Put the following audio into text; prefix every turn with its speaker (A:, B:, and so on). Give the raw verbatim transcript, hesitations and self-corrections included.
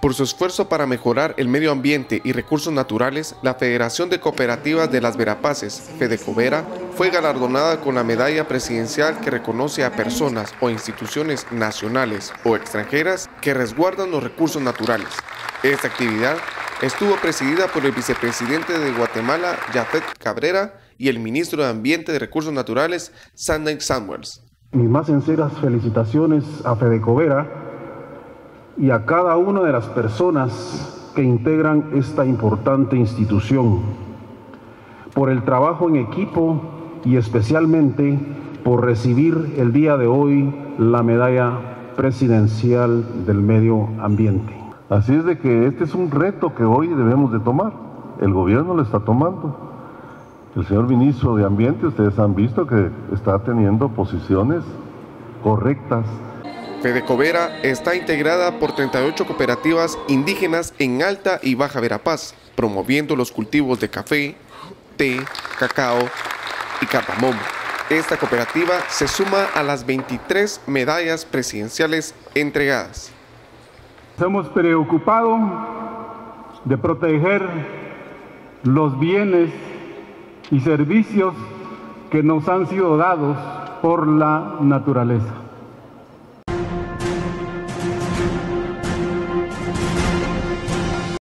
A: Por su esfuerzo para mejorar el medio ambiente y recursos naturales, la Federación de Cooperativas de las Verapaces, FEDECOVERA, fue galardonada con la medalla presidencial que reconoce a personas o instituciones nacionales o extranjeras que resguardan los recursos naturales. Esta actividad estuvo presidida por el vicepresidente de Guatemala, Jafet Cabrera, y el ministro de Ambiente y Recursos Naturales, Sandy Samuels.
B: Mis más sinceras felicitaciones a FEDECOVERA y a cada una de las personas que integran esta importante institución, por el trabajo en equipo y especialmente por recibir el día de hoy la medalla presidencial del medio ambiente.
C: Así es de que este es un reto que hoy debemos de tomar. El gobierno lo está tomando. El señor ministro de Ambiente, ustedes han visto que está teniendo posiciones correctas.
A: FEDECOVERA está integrada por treinta y ocho cooperativas indígenas en Alta y Baja Verapaz, promoviendo los cultivos de café, té, cacao y cardamomo. Esta cooperativa se suma a las veintitrés medallas presidenciales entregadas.
B: Nos hemos preocupado de proteger los bienes y servicios que nos han sido dados por la naturaleza.